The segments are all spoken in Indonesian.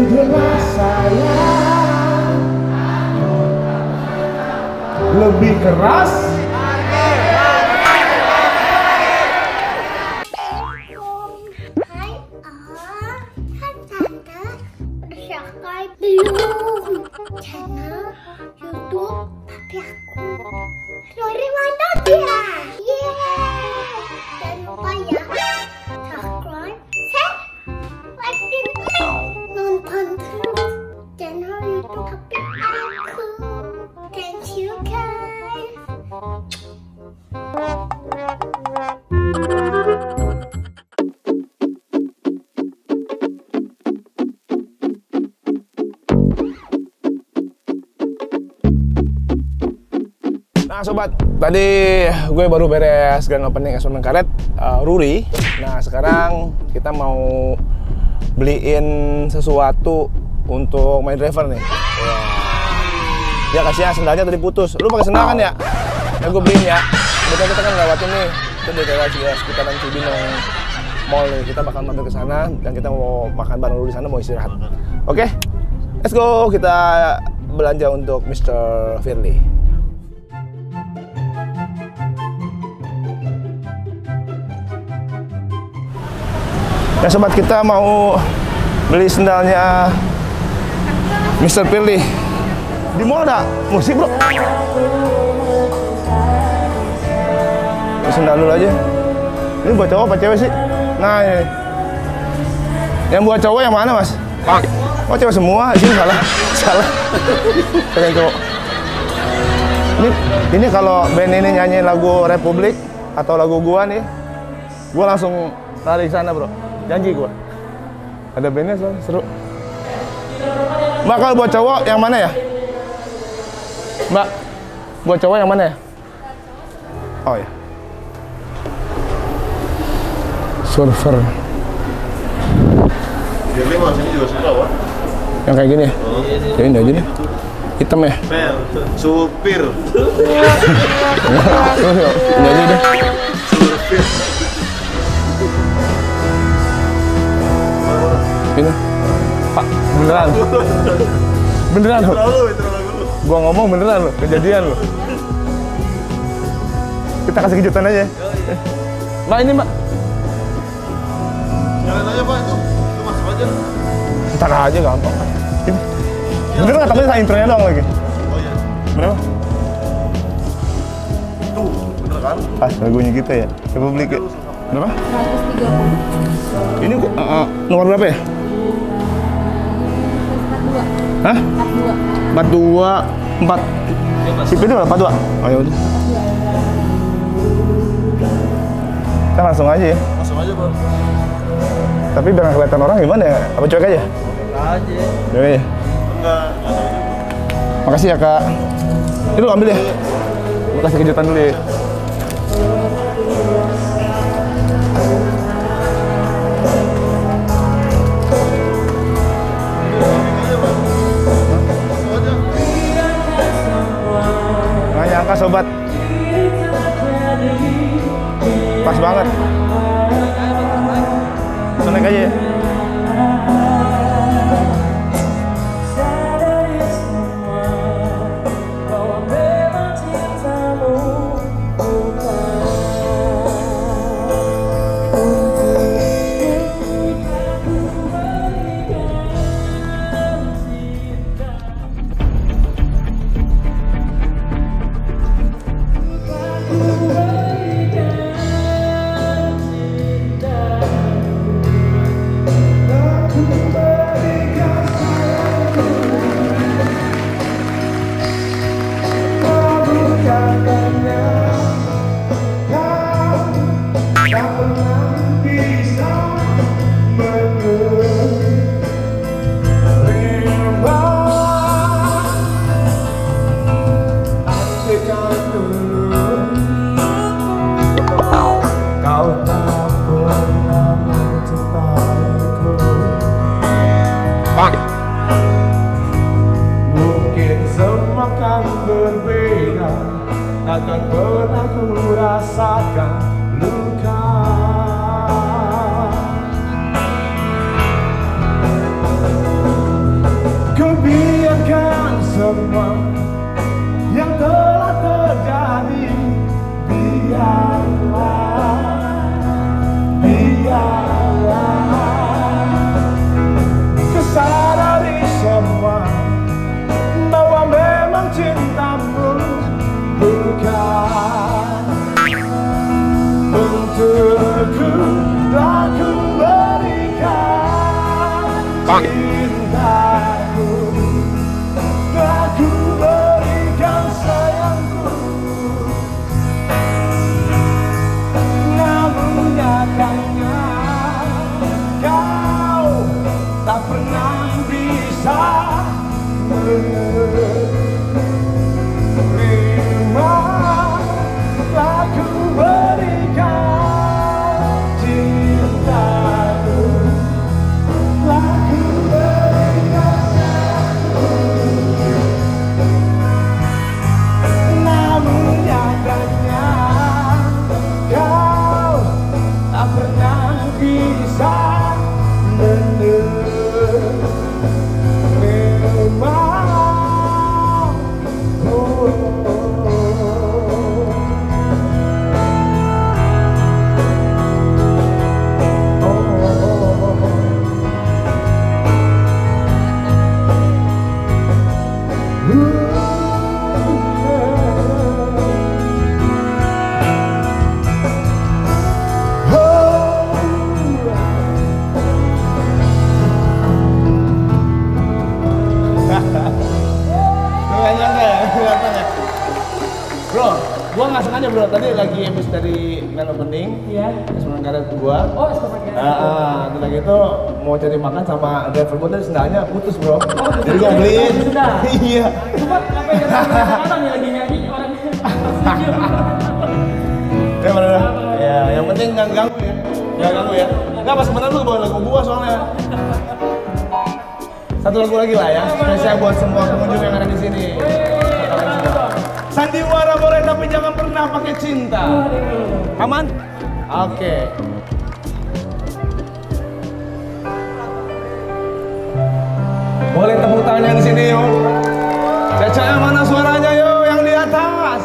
jelas sayang, lebih keras. Belum channel YouTube papi aku. Lori mana dia? Yeay! Jangan lupa ya subscribe, share, like, nonton terus channel YouTube papi aku. Thank you guys. Nah sobat, tadi gue baru beres grand opening eksperimen karet Ruri. Nah sekarang kita mau beliin sesuatu untuk main driver nih. Ya kasihan sendalnya tadi putus. Lu pakai sendal kan ya? Ya gue beliin ya. Kebetulan kita kan lewatin nih, itu di daerah sekitaran Cibinong Mall nih. Kita bakal mampir ke sana dan kita mau makan bareng dulu di sana, mau istirahat. Oke, let's go. Kita belanja untuk Mr. Firly. Ya sobat, kita mau beli sendalnya Mr. Firly. Di mall ada musik bro. Sendal dulu aja. Ini buat cowok apa cewek sih? Nah ini. Yang buat cowok yang mana mas? Oh cewek semua, di sini salah. Salah. Pakai cowok. Ini kalau band ini nyanyi lagu Republik atau lagu gua nih, gua langsung lari ke sana bro. Janji gua. Ada bandnya soalnya seru. Mbak, kalau buat cowok yang mana ya? Mbak, buat cowok yang mana ya? Oh ya. Surfer. Jadi mas ini juga suka wah. Yang kayak gini ya? Ya ini aja nih. Hitam ya? Supir. Ini aja deh. Supir. Ini. Pak, beneran. Beneran loh. Gua ngomong beneran loh, kejadian loh. Kita kasih kejutan aja. Mbak, ini mbak. Jalan aja pak, itu masuk aja. Ntar aja gampang. Ini. Bener nggak? Tapi saya intronya doang lagi. Oh iya. Berapa? Tuh, bener kan? Pas lagunya kita ya, Republik ya. Berapa? 130. Ini nomor berapa ya? 42. Hah? 42. 4. Sip ini berapa 42? Oh ya udah. Kita langsung aja ya. Langsung aja bang. Tapi biar nggak kelihatan orang gimana ya? Apa cuek aja? Aja. Cuek aja. Enggak. Makasih ya kak. Ini lu ambil ya. Lu kasih kejutan dulu ya. Nggak nyangka sobat. Pas banget. Naik aja ya. Takkan pernah ku rasakan luka. kisah Bro, gua nggak sengaja bro, tadi lagi habis dari grand opening. Iya. Restoran karet gua. Oh, sekarang ya. Itu lagi itu mau cari makan sama driver gua tadi sendalnya putus bro. Oh, jadi gua beliin. sudah. Iya. Coba apa yang sekarang nih lagi nyanyi orangnya. Ya bener. Ya, yang penting nggak ganggu ya. Nggak ganggu ya. Nggak pas bener lu bawa lagu gua soalnya. Satu lagu lagi lah ya, spesial buat semua pengunjung yang ada di sini. Sandiwara boleh tapi jangan pernah pakai cinta. Aman? Oke. Boleh tepuk tangannya di sini yuk. Caca mana suaranya yuk yang di atas.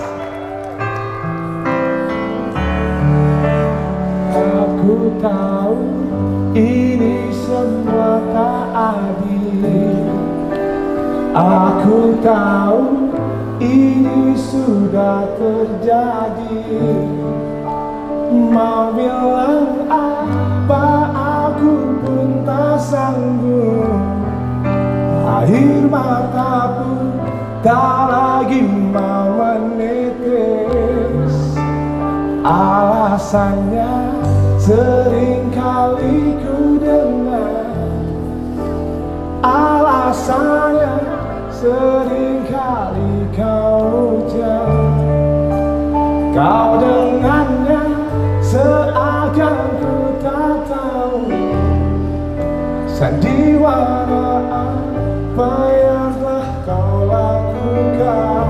Aku tahu ini semua tak adil. Aku tahu ini sudah terjadi. Mau bilang apa aku pun tak sanggup. Air mata pun tak lagi mau menetes. Alasannya sering kali ku dengar. Alasannya sering kali kau ucap. Kau dengannya seakan ku tak tahu. Sandiwara apa yang telah kau lakukan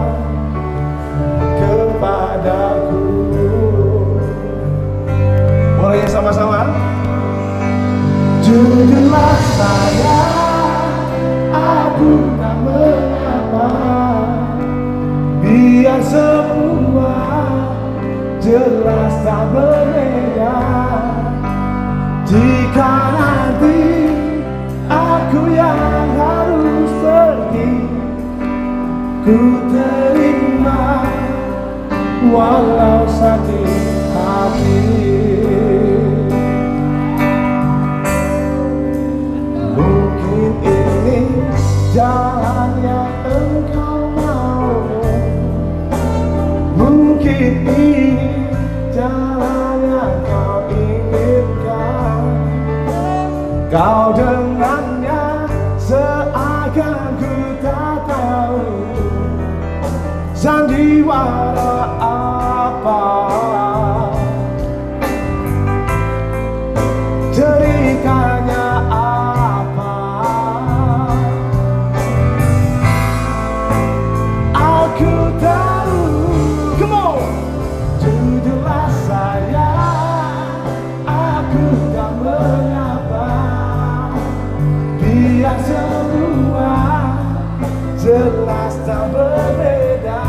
kepadaku. Boleh sama-sama? Jujurlah sayang, aku tak mengapa. Biar semua jelas tak berbeda. Jika nanti aku yang harus pergi, ku terima walau sakit hati. Mungkin ini jalan yang engkau mau. Mungkin ini jalan yang kau inginkan. Kau dengannya seakan ku tak tahu. Sandiwara apa, ceritanya apa. Aku tahu, come on. Jujurlah sayang, aku tak mengapa. Biar semua jelas tak berbeda.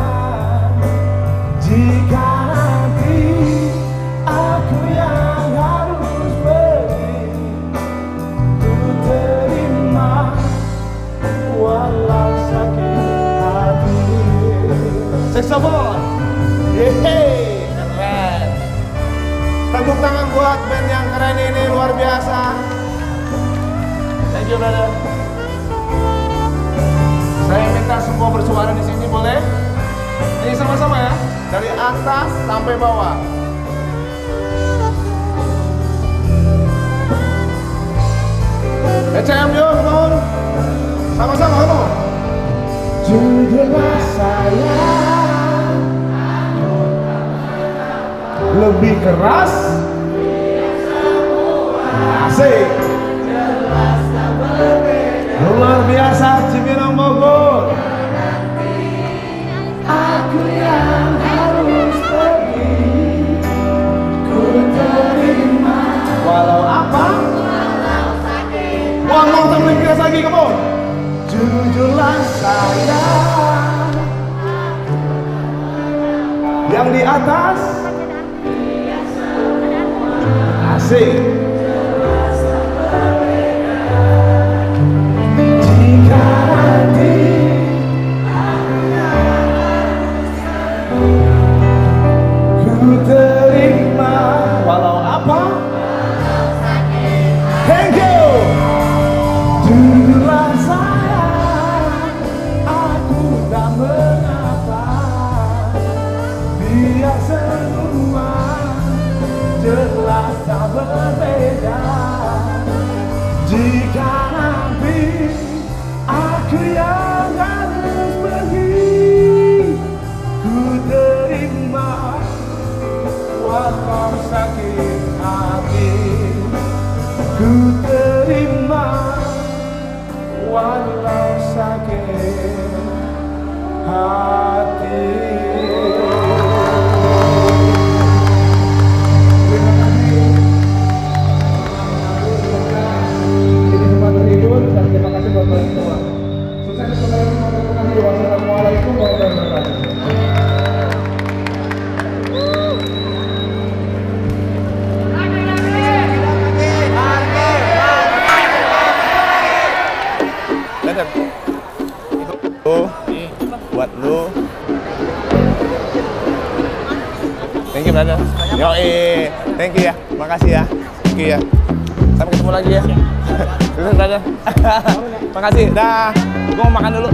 Jika nanti aku yang harus pergi, ku terima walau sakit hati. Saxophone, yeay, keren. Tepuk tangan buat band yang keren ini, luar biasa. Thank you brother. Saya minta semua bersuara di sini boleh? Ini sama-sama ya, dari atas sampai bawah. ECM yuk, mohon. Sama-sama kamu. Jujurlah sayang, lebih keras. Asik. Luar biasa, Cibinong Bogor. Aku yang harus pergi, ku terima walau aku lagi, come on. Jujurlah sayang, yang di atas asik. Jika nanti ku terima walau apa. Thank you. Jujurlah sayang, aku tak mengapa, biar semua jelas tak berbeda. Jika nanti aku yang harus pergi, ku terima walau sakit hati. Ku terima walau sakit hati. Terima kasih. Ini sempat terhibur dan terima kasih buat kalian semua. Sukses untuk kalian semua. Wassalamualaikum warahmatullahi wabarakatuh. Buat lu. Thank you brother. Yoi, thank you ya, makasih ya, thank you ya. Sampai ketemu lagi ya. Sukses brother. Makasih, dah. Gua mau makan dulu.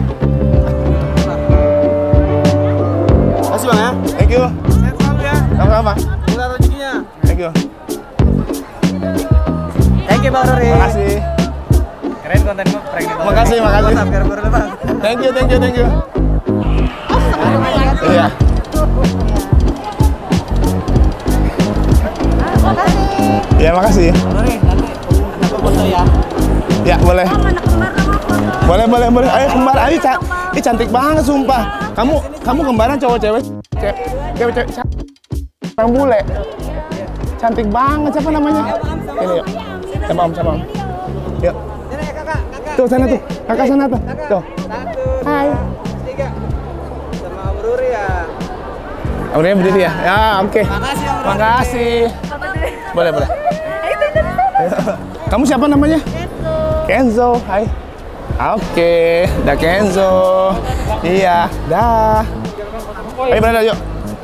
Makasih bang ya. Thank you. Sehat selalu ya. Sama-sama. Murah rezekinya. Thank you. Thank you bang Rory. Makasih. Keren konten gue, prank nih bang. Makasih, makasih. Bang. Thank you, thank you, thank you. Iya. Iya, makasih. Rory, nanti aku foto ya. Ya, boleh. Boleh, boleh, boleh. Ayo kembar, ayo Ih, cantik banget sumpah. Kamu kembaran cowok cewek? Cewek Bang bule. Cantik banget, siapa namanya? Ini yuk. Sama om, sama om. Yuk. Tuh sana tuh, kakak sana tuh. Tuh. Hai. Sama Om Rory ya. Aurenya berdiri ya? Ya, oke. Makasih Om Rory. Makasih. Boleh, boleh. Kamu siapa namanya? Kenzo. Hai. Oke, dah Kenzo. Iya, dah. Ayo berada yuk.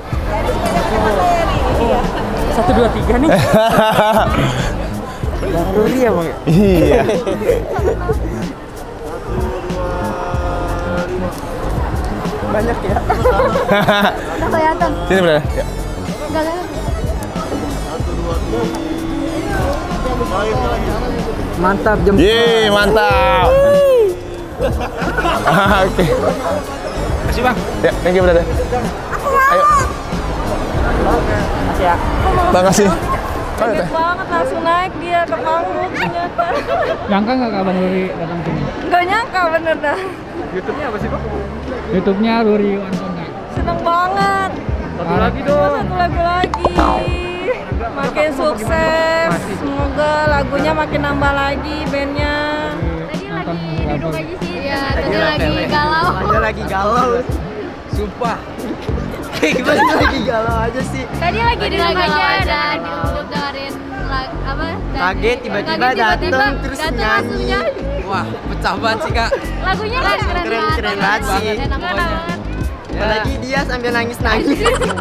1, 2, 3 nih. Bang Rory ya bang? Iya. Banyak ya. Udah kelihatan. Sini berada. Yuk. Enggak kelihatan. Mantap jempol. Yeay, mantap. Oke. Makasih bang. Ya, thank you brother. Ayo. Makasih ya. Makasih. Kaget banget langsung naik dia ke panggung ternyata. Nyangka nggak Kak Bang Rory datang sini? Nggak nyangka bener dah. YouTube-nya apa sih bang? YouTube-nya Rory Antonda. Seneng banget. Satu lagi dong. Satu lagu lagi. Makin sukses. Semoga lagunya makin nambah lagi bandnya. Tadi lagi duduk aja sih. Iya, tadi Dia lagi galau. Dia lagi galau. Sumpah. Gimana lagi galau aja sih? Tadi lagi duduk aja dan duduk dengerin apa? Kaget tiba-tiba dateng terus langsung nyanyi. Wah, pecah banget sih kak. Lagunya kan Keren banget sih. Enak banget. Apalagi dia sambil nangis-nangis.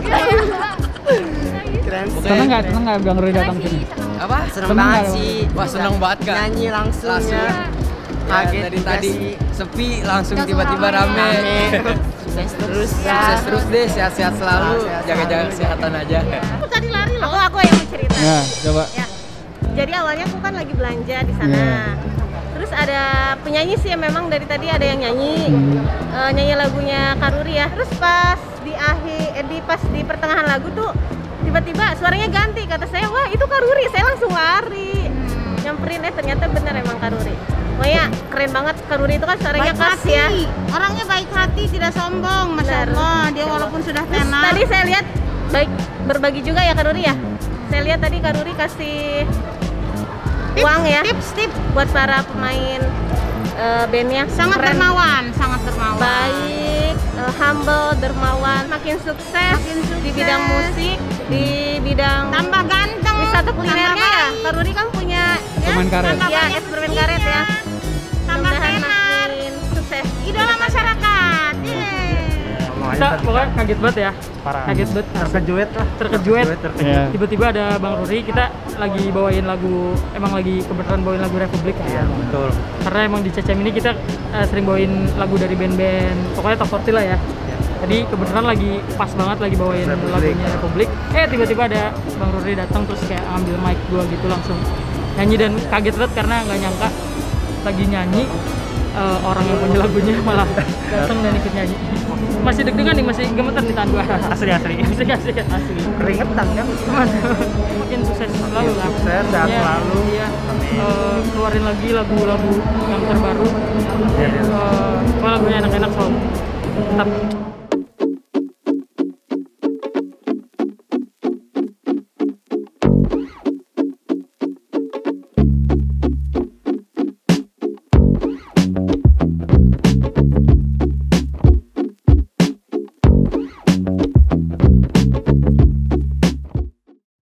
Keren sih. Seneng nggak Bang Rory datang sini? Apa? Seneng Seneng banget nggak? sih. Wah, seneng banget, Kak. Nyanyi langsung ya. Kaget dari juga tadi sih. sepi langsung Langsung tiba-tiba rame. rame. Sukses terus ya. Sukses terus deh, sehat-sehat selalu, Sehat-sehat jaga-jaga selalu. kesehatan aja. Aku tadi lari loh. Aku yang mau cerita. Ya, coba. Ya. Jadi awalnya aku kan lagi belanja di sana. Iya. Terus ada penyanyi sih yang memang dari tadi ada yang nyanyi. Nyanyi lagunya Karuri ya. Terus pas di pertengahan lagu tuh tiba-tiba suaranya ganti. Kata saya, "Wah, itu Karuri." Saya langsung lari. Nyamperin ternyata benar emang Karuri. Pokoknya keren banget. Karuri itu kan suaranya khas ya. Orangnya baik hati, tidak sombong, Masya Benar. Allah. Dia walaupun sudah Terus tenar. tadi saya lihat baik berbagi juga ya Karuri ya. Saya lihat tadi Karuri kasih uang ya tips buat para pemain bandnya Sangat keren, dermawan, sangat dermawan. baik, humble, dermawan, makin sukses di bidang musik, di bidang Tambah ganteng. wisata kulinernya tambah ya. baik. Kak Ruri kan punya Permen karet. tambah ya banyak es permen karet ya. Tambah Mudah-mudahan tenar. makin sukses. Idola masyarakat. Kita pokoknya kaget banget ya. Kaget banget. Terkejut lah. Terkejut. Terkejut. Tiba-tiba ada Bang Ruri, kita lagi bawain lagu, emang lagi kebetulan bawain lagu Republik kan. Iya, betul. Karena emang di CCM ini kita sering bawain lagu dari band-band, pokoknya top 40 lah ya. Jadi kebetulan lagi pas banget lagi bawain Republik. lagunya Republik. Tiba-tiba ada Bang Ruri datang terus kayak ambil mic gua gitu langsung nyanyi, dan kaget banget karena nggak nyangka lagi nyanyi orang yang punya lagunya malah datang dan ikut nyanyi. Masih deg-degan nih, masih gemeter di tangan gua. Asli. Keringetan kan? Makin sukses selalu lah. Sukses, sehat Iya, selalu. Iya. Keluarin lagi lagu-lagu yang terbaru. Lagunya enak-enak, so tetap